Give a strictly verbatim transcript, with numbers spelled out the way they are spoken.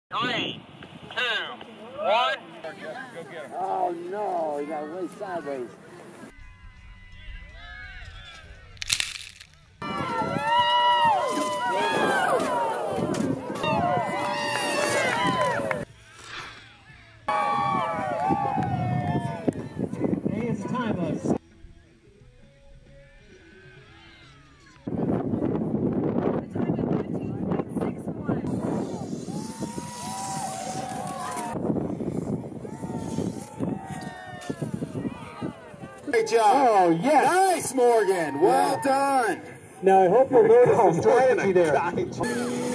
Three, two, one. Oh no, he got way sideways. Hey, it's time of Great job. Oh, yes. Nice, Morgan. Well Yeah. done. Now I hope you'll notice the strategy there.